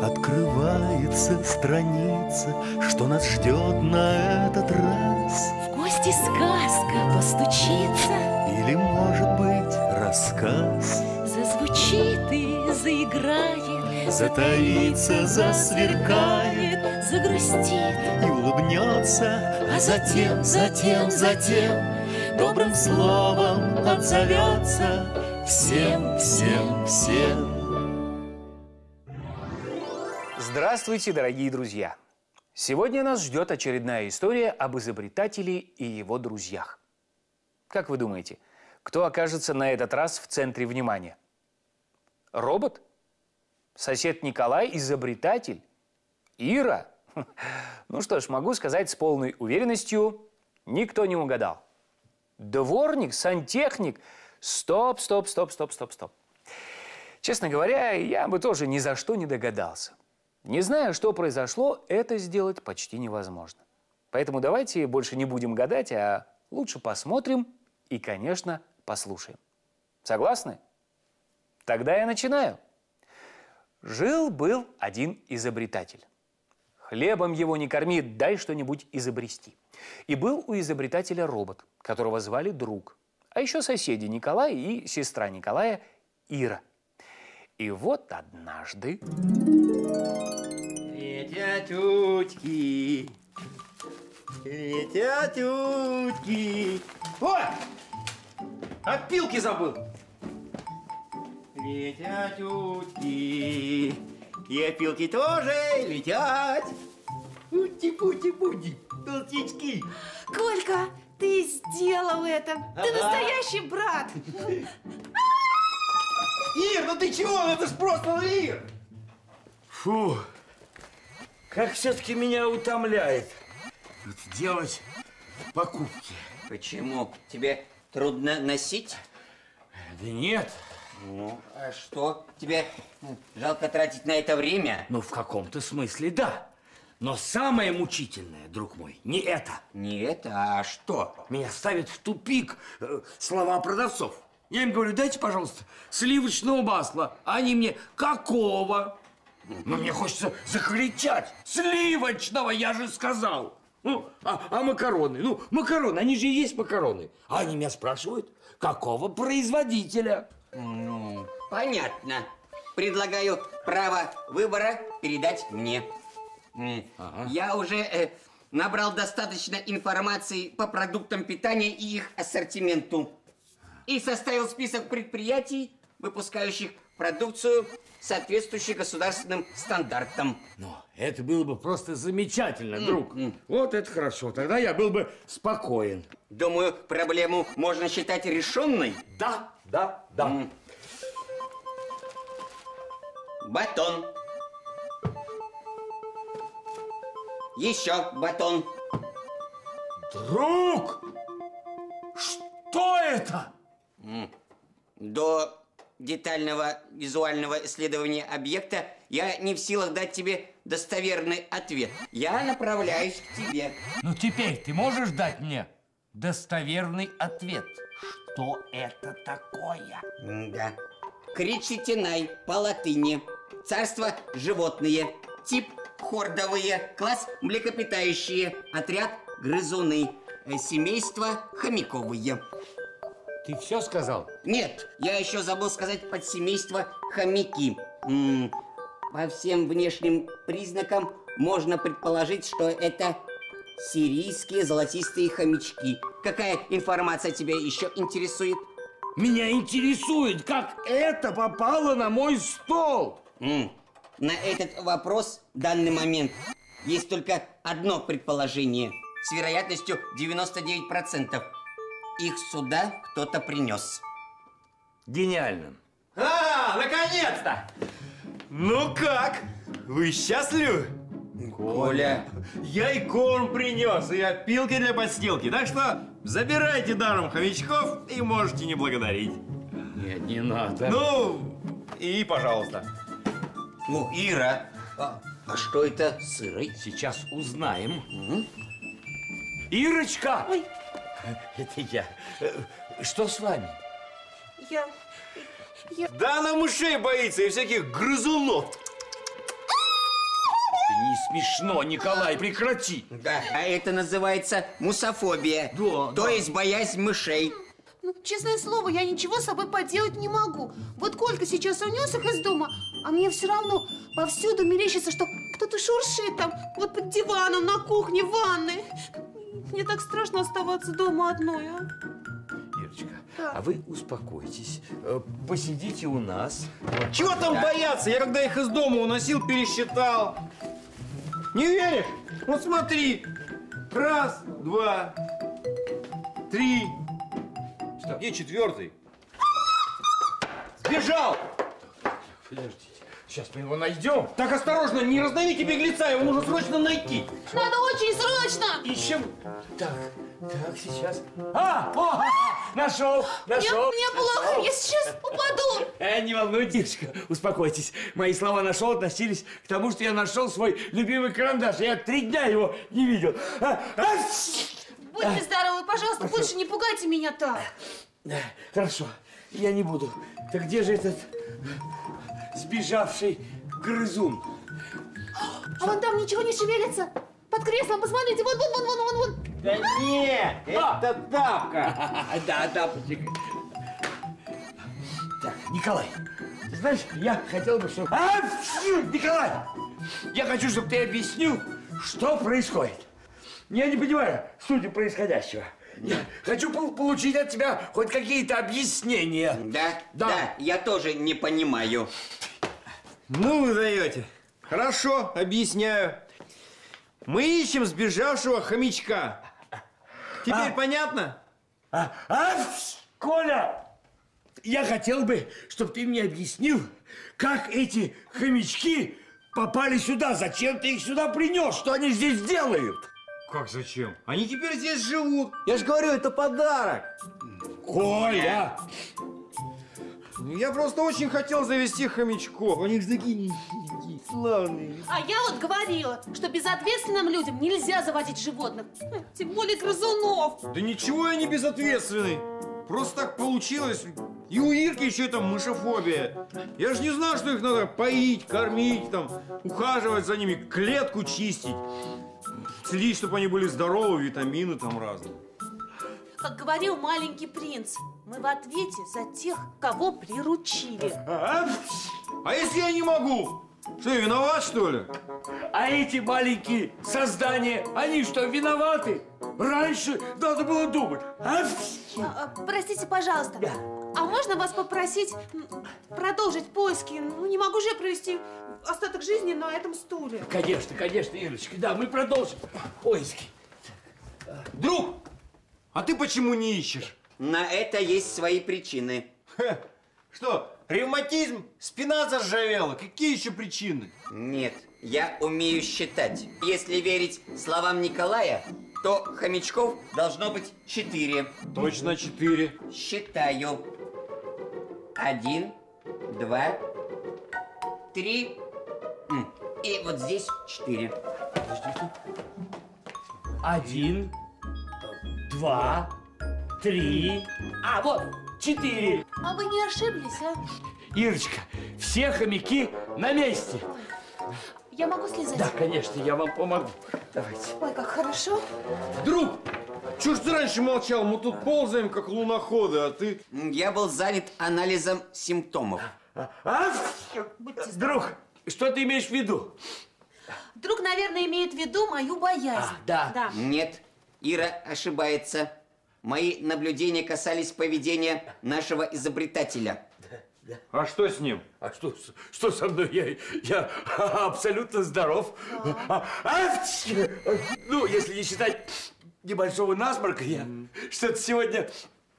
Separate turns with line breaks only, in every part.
Открывается страница, что нас ждет на этот раз.
В гости сказка постучится,
или, может быть, рассказ.
зазвучит и заиграет,
Затаится, засверкает,
загрустит
и улыбнется, а затем добрым словом отзовется всем, всем, всем.
Здравствуйте, дорогие друзья! Сегодня нас ждет очередная история об изобретателе и его друзьях. Как вы думаете, кто окажется на этот раз в центре внимания? Робот? Сосед Николай – изобретатель? Ира? Ну что ж, могу сказать с полной уверенностью, никто не угадал. Дворник, сантехник? Стоп. Честно говоря, я бы тоже ни за что не догадался. Не зная, что произошло, это сделать почти невозможно. Поэтому давайте больше не будем гадать, а лучше посмотрим и, конечно, послушаем. Согласны? Тогда я начинаю. Жил-был один изобретатель. Хлебом его не корми, дай что-нибудь изобрести. И был у изобретателя робот, которого звали Друг. А еще соседи Николай и сестра Николая Ира. И вот однажды...
Летят утки, летят утки. О! Опилки забыл. Летят утки, и опилки тоже летят. Ути-пути-пути, толстячки.
Колька, ты сделал это! Ты настоящий брат!
Ир, ну ты чего? Это ж просто Ир!
Фу, как все-таки меня утомляет делать покупки.
Почему? Тебе трудно носить?
Да нет.
Ну, а что? Тебе жалко тратить на это время?
Ну, в каком-то смысле да. Но самое мучительное, друг мой, не это.
Не это, а что?
Меня ставит в тупик слова продавцов. Я им говорю, дайте, пожалуйста, сливочного масла. А они мне, какого? Ну, мне хочется закричать. Сливочного, я же сказал. Ну, а макароны? Ну, макароны, они же и есть макароны. А они меня спрашивают, какого производителя?
Ну, понятно. Предлагаю право выбора передать мне. Ага. Я уже набрал достаточно информации по продуктам питания и их ассортименту. И составил список предприятий, выпускающих продукцию, соответствующую государственным стандартам.
Ну, это было бы просто замечательно, друг. Вот это хорошо. Тогда я был бы спокоен.
Думаю, проблему можно считать решенной.
Да.
Батон. Еще батон.
Друг! Что это?
До детального визуального исследования объекта я не в силах дать тебе достоверный ответ. Я направляюсь к тебе.
Ну теперь ты можешь дать мне достоверный ответ? Что это такое?
Да. Кричитинай по латыни. Царство животные. Тип хордовые. Класс млекопитающие. Отряд грызуны. Семейство хомяковые.
Ты все сказал?
Нет, я еще забыл сказать подсемейство хомяки. По всем внешним признакам можно предположить, что это сирийские золотистые хомячки. Какая информация тебя еще интересует?
Меня интересует, как это попало на мой стол.
На этот вопрос в данный момент есть только одно предположение. С вероятностью 99%. Их сюда кто-то принес.
Гениально.
Наконец-то! Ну как? Вы счастливы?
Коля.
Я и корм принес, и опилки для подстилки. Так что забирайте даром хомячков и можете не благодарить.
Нет, не надо.
Ну, и пожалуйста.
Ну, Ира, а что это с Ирой?
Сейчас узнаем. Ирочка!
Ой.
Это я. Что с вами?
Да она мышей боится и всяких грызунов.
Не смешно, Николай, прекрати.
Да, а это называется мусофобия. То есть боязнь мышей.
Ну, честное слово, я ничего с собой поделать не могу. Вот Колька сейчас унес их из дома, а мне все равно повсюду мерещится, что кто-то шуршит там, вот под диваном, на кухне, в ванной. Мне так страшно оставаться дома одной, а.
Ирочка, а вы успокойтесь, посидите у нас.
Чего там бояться? Я когда их из дома уносил, пересчитал. Не веришь? Вот смотри. Раз, два, три. Где четвертый? Сбежал!
Подождите, сейчас мы его найдем.
Так осторожно, не раздавите беглеца, его нужно срочно найти.
Надо очень срочно!
Ищем. Так, сейчас. Нашел.
Мне плохо, я сейчас упаду.
Не волнуйтесь, Ирочка, успокойтесь. Мои слова «нашел» относились к тому, что я нашел свой любимый карандаш. Я 3 дня его не видел.
Будьте здоровы, пожалуйста, больше не пугайте меня так.
Хорошо, я не буду. Так где же этот сбежавший грызун?
А вон там ничего не шевелится. Под креслом, посмотрите, вон.
Да нет, это тапка.
Да, тапочек. Так, Николай, ты знаешь, я хотел бы, чтобы... Николай! Я хочу, чтобы ты объяснил, что происходит. Я не понимаю сути происходящего. Я хочу получить от тебя хоть какие-то объяснения.
Да, я тоже не понимаю.
Ну вы даете. Хорошо, объясняю. Мы ищем сбежавшего хомячка. Теперь понятно?
Коля, я хотел бы, чтобы ты мне объяснил, как эти хомячки попали сюда, зачем ты их сюда принес, что они здесь делают?
Как зачем? Они теперь здесь живут. Я же говорю, это подарок.
Коля!
Я просто очень хотел завести хомячков. Они же такие славные.
А я вот говорила, что безответственным людям нельзя заводить животных. Тем более грызунов.
Да ничего я не безответственный. Просто так получилось. И у Ирки еще это мышофобия. Я же не знал, что их надо поить, кормить, там, ухаживать за ними, клетку чистить. Следить, чтобы они были здоровы, витамины там разные.
Как говорил маленький принц, мы в ответе за тех, кого приручили.
А если я не могу? Что, я виноват, что ли?
А эти маленькие создания, они что, виноваты? Раньше надо было думать.
Простите, пожалуйста, а можно вас попросить продолжить поиски? Ну, не могу же я провести остаток жизни на этом стуле.
Конечно, Ирочка, да, мы продолжим поиски.
Друг, а ты почему не ищешь?
На это есть свои причины.
Что, ревматизм? Спина заржавела? Какие еще причины?
Нет, я умею считать. Если верить словам Николая, то хомячков должно быть 4.
Точно 4.
Считаю. 1, 2, 3. И вот здесь 4.
1, 2, 3. Вот, 4.
А вы не ошиблись, а?
Ирочка, все хомяки на месте.
Я могу слезать?
Да, конечно, я вам помогу. Давайте.
Ой, как хорошо.
Друг, чё ж ты раньше молчал? Мы тут ползаем, как луноходы, а ты...
Я был занят анализом симптомов.
Друг, что ты имеешь в виду?
Друг, наверное, имеет в виду мою боязнь.
Да.
Нет, Ира ошибается. Мои наблюдения касались поведения нашего изобретателя.
А что с ним?
А что со мной? Я абсолютно здоров. Ну, если не считать небольшого насморка, я что-то сегодня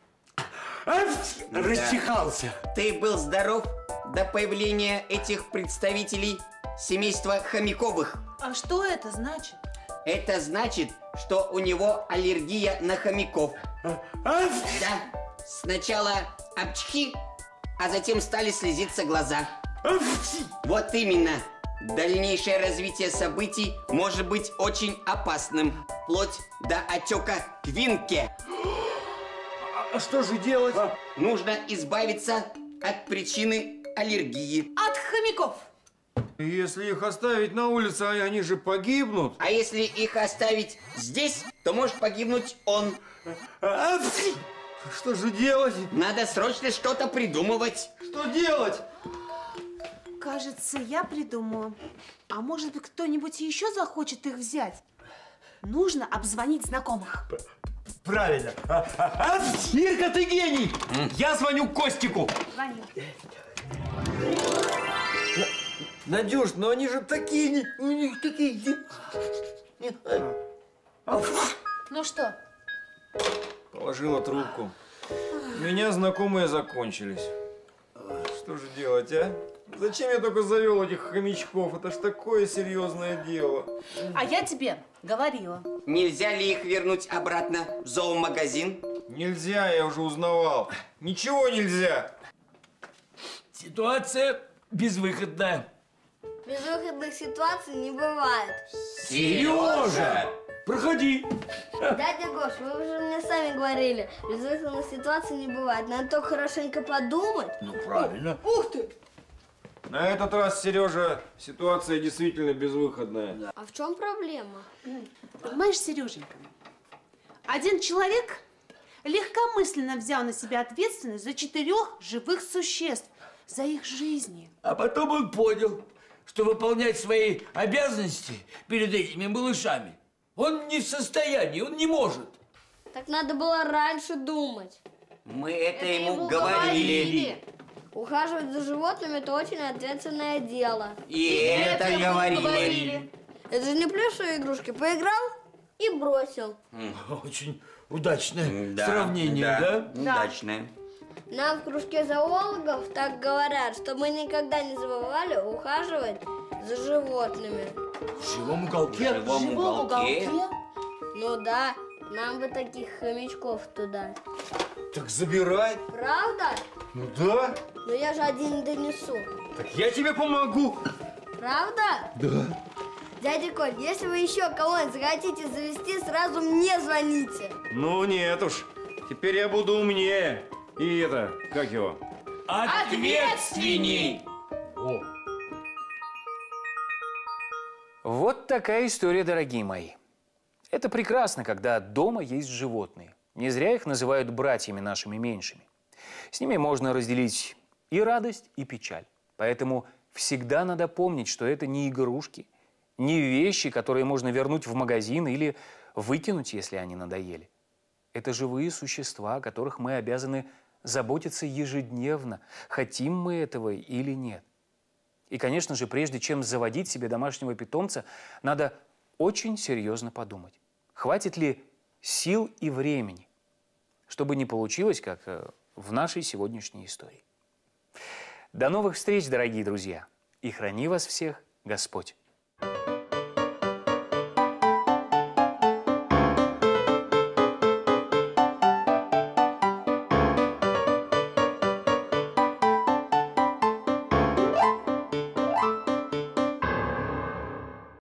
расчихался.
Ты был здоров до появления этих представителей семейства хомяковых.
А что это значит?
Это значит, что у него аллергия на хомяков. Да. Сначала обчхи, а затем стали слезиться глаза. Вот именно. Дальнейшее развитие событий может быть очень опасным, вплоть до отека квинки.
А что же делать?
Нужно избавиться от причины аллергии.
От хомяков.
Если их оставить на улице, они же погибнут.
А если их оставить здесь, то может погибнуть он.
Что же делать?
Надо срочно что-то придумывать.
Что делать?
Кажется, я придумала. А может быть, кто-нибудь еще захочет их взять? Нужно обзвонить знакомых.
Правильно. Ирка, ты гений! Я звоню Костику.
Звони.
Надюш, но они же такие... У них такие...
Ну что?
Положила трубку. У меня знакомые закончились. Что же делать, а? Зачем я только завел этих хомячков? Это ж такое серьезное дело.
А я тебе говорила.
Нельзя ли их вернуть обратно в зоомагазин?
Нельзя, я уже узнавал. Ничего нельзя.
Ситуация безвыходная.
Безвыходных ситуаций не бывает.
Сережа! Проходи.
Дядя Гош, вы уже мне сами говорили, безвыходных ситуаций не бывает. Надо только хорошенько подумать.
Ну, правильно.
Ух ты!
На этот раз, Сережа, ситуация действительно безвыходная.
А в чем проблема?
Понимаешь, Сереженька, один человек легкомысленно взял на себя ответственность за 4 живых существ, за их жизни.
А потом он понял, что выполнять свои обязанности перед этими малышами он не в состоянии, он не может.
Так надо было раньше думать.
Мы это ему говорили.
Ухаживать за животными – это очень ответственное дело.
И это говорили.
Это же не плюшевые игрушки. Поиграл и бросил.
Очень удачное
Да,
сравнение, да?
Удачное.
Нам в кружке зоологов так говорят, что мы никогда не забывали ухаживать за животными.
В живом уголке.
В живом уголке.
Ну да, нам бы таких хомячков туда.
Так забирай.
Правда?
Ну да.
Но я же один донесу.
Так я тебе помогу.
Правда?
Да.
Дядя Коль, если вы еще кого-нибудь захотите завести, сразу мне звоните.
Ну нет уж. Теперь я буду умнее. И это, как его?
Ответственней. О.
Вот такая история, дорогие мои. Это прекрасно, когда дома есть животные. Не зря их называют братьями нашими меньшими. С ними можно разделить и радость, и печаль. Поэтому всегда надо помнить, что это не игрушки, не вещи, которые можно вернуть в магазин или выкинуть, если они надоели. Это живые существа, о которых мы обязаны заботиться ежедневно, хотим мы этого или нет. И, конечно же, прежде чем заводить себе домашнего питомца, надо очень серьезно подумать, хватит ли сил и времени, чтобы не получилось, как в нашей сегодняшней истории. До новых встреч, дорогие друзья, и храни вас всех Господь!